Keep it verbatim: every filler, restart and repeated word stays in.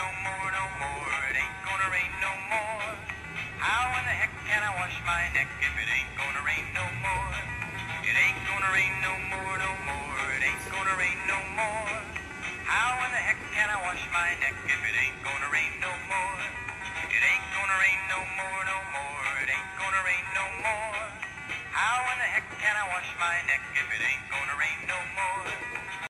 no more, no more. It ain't gonna rain no more. How in the heck can I wash my neck if it ain't gonna rain no more? It ain't gonna rain no more, no more. It ain't gonna rain no more. How in the heck can I wash my neck if it ain't gonna rain no more? It ain't gonna rain no more, no more. It ain't gonna rain no more. How in the heck can I wash my neck if it ain't gonna rain no more?